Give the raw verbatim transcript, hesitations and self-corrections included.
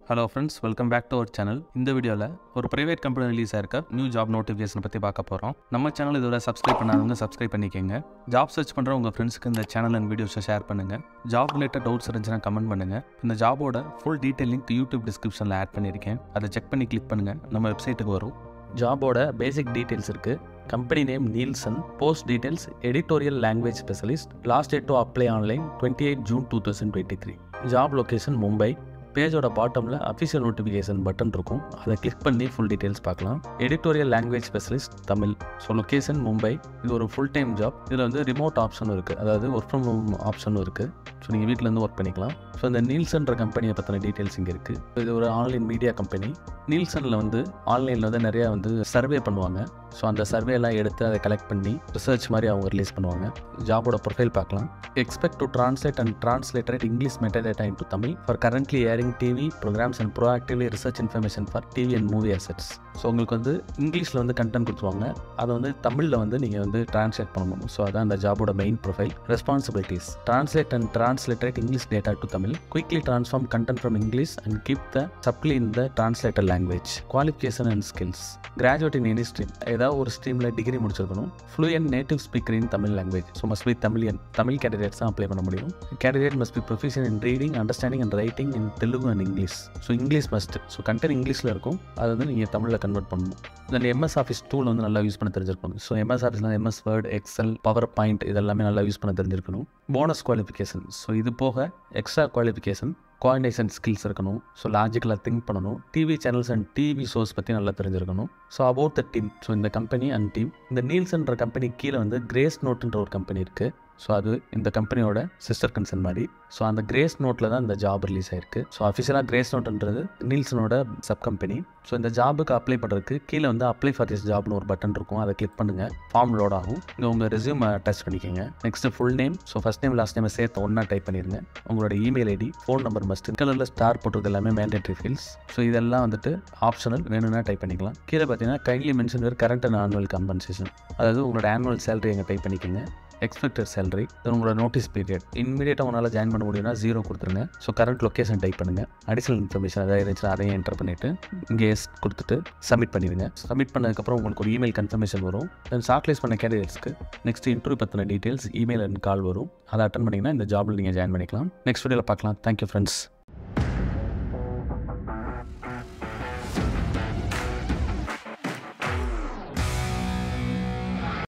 Hello friends, welcome back to our channel. இந்த வீடியோல ஒரு பிரைவேட் கம்பெனி ரிலீஸ் ஆயிருக்க நியூ ஜாப் நோட்டிஃபிகேஷன் பத்தி பார்க்க போறோம். நம்ம சேனல் இதோட சப்ஸ்கிரைப் பண்ணாதவங்க சப்ஸ்கிரைப் பண்ணிக்கங்க. ஜாப் சர்ச் பண்ற உங்க ஃப்ரெண்ட்ஸ்க்கு இந்த சேனல் அண்ட் வீடியோஸை ஷேர் பண்ணுங்க. ஜாப் ரிலேட்டட் டவுட்ஸ் இருந்துச்சுன்னா கமெண்ட் பண்ணுங்க. இந்த ஜாபோட ஃபுல் டீடைல் லிங்க் யூடியூப் டிஸ்கிரிப்ஷன்ல ஆட் பண்ணியிருக்கேன். அதை செக் பண்ணி கிளிக் பண்ணுங்க. நம்ம வெப்சைட்டுக்கு வரும். ஜாபோட பேசிக் டீடைல்ஸ் இருக்கு. Company name Nielsen, post details editorial language specialist, last date to apply online twenty eight June two thousand twenty three. Job location Mumbai. பேஜோட பாட்டமில் அஃபிஷியல் நோட்டிஃபிகேஷன் பட்டன் இருக்கும். அதை கிளிக் பண்ணி ஃபுல் டீட்டெயில்ஸ் பார்க்கலாம். Editorial language specialist Tamil. So location Mumbai. இது ஒரு full time job. இதில் வந்து ரிமோட் ஆப்ஷனும் இருக்குது, அதாவது ஒர்க் ஃப்ரம் ஹோம் ஆப்ஷனும் இருக்குது. ஸோ நீங்கள் வீட்டிலேருந்து ஒர்க் பண்ணிக்கலாம். ஸோ இந்த நீல்சன்ற கம்பெனியை பற்றின டீட்டெயில்ஸ் இங்கே இருக்குது. இது ஒரு ஆன்லைன் மீடியா கம்பெனி. நீல்சனில் வந்து ஆன்லைனில் வந்து நிறையா வந்து சர்வே பண்ணுவாங்க. ஸோ அந்த சர்வேலாம் எடுத்து அதை கலெக்ட் பண்ணி ரிசர்ச் மாதிரி அவங்க ரிலீஸ் பண்ணுவாங்க. ஜாபோட ப்ரொஃபைல் பார்க்கலாம். Expect to translate and translated English metadata into Tamil for currently airing TV programs and proactively research information for TV and movie assets. So உங்களுக்கு வந்து இங்கிலீஷில் வந்து கண்டென்ட் கொடுத்துருவாங்க. அதை வந்து தமிழில் வந்து நீங்கள் வந்து ட்ரான்ஸ்லேட் பண்ணணும். ஸோ அதான் அந்த ஜாபோட main profile. Responsibilities: translate and translated English data to Tamil, quickly transform content from English and keep the supply in the translated language. Qualification and skills: graduate in any stream, ஏதாவது ஒரு ஸ்ட்ரீமில் degree முடிச்சிருக்கணும். Fluent native speaker in Tamil language. So must be Tamilian. Tamil candidates தான் apply பண்ண முடியும். Candidate must be proficient in reading, understanding and writing in Telugu and English. So English must. So content இங்கிலீஷில் இருக்கும், அதை வந்து நீங்கள் தமிழில் கன்வெர்ட் பண்ணணும். தென் எம்எஸ் ஆஃபீஸ் டூல் வந்து நல்லா யூஸ் பண்ண தெரிஞ்சிருக்கணும். ஸோ எம்எஸ் ஆஃபீஸ்லாம் MS Word, Excel, PowerPoint இதெல்லாமே நல்லா யூஸ் பண்ண தெரிஞ்சிருக்கணும். போனஸ் குவாலிஃபிகேஷன்: ஸோ இது போக எக்ஸ்ட்ரா குவாலிஃபிகேஷன் கோஆர்டினேஷன் ஸ்கில்ஸ் இருக்கணும். ஸோ லாஜிக்கலாக திங்க் பண்ணணும். TV channels and TV shows பற்றி நல்லா தெரிஞ்சிருக்கணும். So about the team: so இந்த கம்பெனி அண்ட் டீம். இந்த நீல்சன்ற கம்பெனி கீழே வந்து கிரேஸ் நோட்டுன்ற ஒரு கம்பெனி இருக்குது. ஸோ அது இந்த கம்பெனியோட சிஸ்டர் கன்சர்ன் மாதிரி. ஸோ அந்த கிரேஸ் நோட்டில் தான் இந்த ஜாப் ரிலீஸ் ஆயிருக்கு. ஸோ அஃபிஷியலாக கிரேஸ் நோட்டுன்றது நீல்சனோட சப் கம்பெனி. ஸோ இந்த ஜாபுக்கு அப்ளை பண்ணுறதுக்கு கீழே வந்து அப்ளை ஃபார் திஸ் ஜாப்னு ஒரு பட்டன் இருக்கும். அதை கிளிக் பண்ணுங்கள். ஃபார்ம் லோட் ஆகும். இங்கே உங்கள் ரெஸ்யூம் அட்டாச் பண்ணிக்கோங்க. Next full name. So first name last name சேர்த்து ஒன்றா டைப் பண்ணிடுங்க. உங்களோட email ID, phone number must. கலரில் ஸ்டார் போட்டது எல்லாமே மேண்டேட்ரி ஃபீல்ட்ஸ். ஸோ இதெல்லாம் வந்துட்டு ஆப்ஷனல், வேணும்னா டைப் பண்ணிக்கலாம். கீழே பார்த்தீங்கன்னா கைண்ட்லி மென்ஷன் வேறு கரண்ட் அண்ட் ஆனுவல் கம்பன்சேஷன், அதாவது உங்களோட ஆனுவல் சேலரி எங்கே டைப் பண்ணிக்கோங்க. எக்ஸ்பெக்டட் சேலரி, உங்களோட நோட்டீஸ் பீரியட். இன்மீடியட்டாக உங்களால் ஜாயின் பண்ண முடியும்னா ஜீரோ கொடுத்துருங்க. ஸோ கரண்ட் லொக்கேஷன் டைப் பண்ணுங்கள். அடிஷனல் இன்ஃபர்மேஷன் ஏதாவது இருந்துச்சுன்னா அதையும் என்டர் பண்ணிவிட்டு இங்கே எஸ் கொடுத்துட்டு சப்மிட் பண்ணிடுங்க. சப்மிட் பண்ணதுக்கப்புறம் உங்களுக்கு ஒரு இமெயில் கன்ஃபர்மேஷன் வரும். தென் ஷார்ட்லிஸ்ட் பண்ண கேண்டிடேட்ஸ்க்கு நெக்ஸ்ட் இன்டர்வியூ பற்றின டீட்டெயில்ஸ், இமெயில் அண்ட் கால் வரும். அதை அட்டன் பண்ணிங்கன்னா இந்த ஜாபில் நீங்கள் ஜாயின் பண்ணிக்கலாம். நெக்ஸ்ட் வீடியோவில் பார்க்கலாம். Thank you friends.